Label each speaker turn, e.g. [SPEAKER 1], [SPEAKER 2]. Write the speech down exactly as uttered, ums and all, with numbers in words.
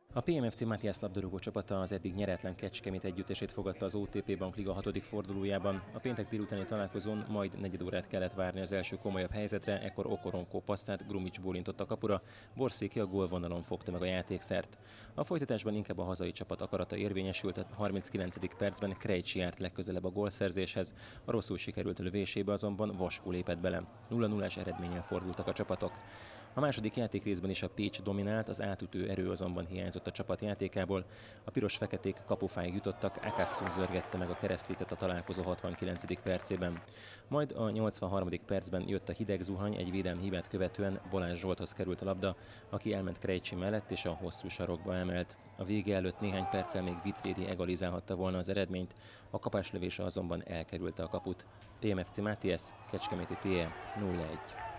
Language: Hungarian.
[SPEAKER 1] A pé em ef cé Matthias labdarúgó csapata az eddig nyeretlen Kecskemét együttesét fogadta az o té pé Bank Liga hatodik fordulójában. A péntek délutáni találkozón majd negyed órát kellett várni az első komolyabb helyzetre, ekkor Okoronkó passzát Grumics bólintott a kapura, Borszéki a gólvonalon fogta meg a játékszert. A folytatásban inkább a hazai csapat akarata érvényesült, a harminckilencedik percben Krejcsi járt legközelebb a gólszerzéshez, a rosszul sikerült lövésébe azonban Vaskó lépett bele. nulla nullás eredménnyel fordultak a csapatok. A második játékrészben is a Pécs dominált, az átütő erő azonban hiányzott a csapat játékából. A piros-feketék kapufáig jutottak, Akasszú zörgette meg a keresztlécet a találkozó hatvankilencedik percében. Majd a nyolcvanharmadik percben jött a hideg zuhany, egy védelmi hibát követően Balázs Zsolthoz került a labda, aki elment Krejcsi mellett és a hosszú sarokba emelt. A vége előtt néhány perccel még Vitrédi egalizálhatta volna az eredményt, a kapáslövése azonban elkerülte a kaput. pé em ef cé Matthias, Kecskeméti té e nulla egy.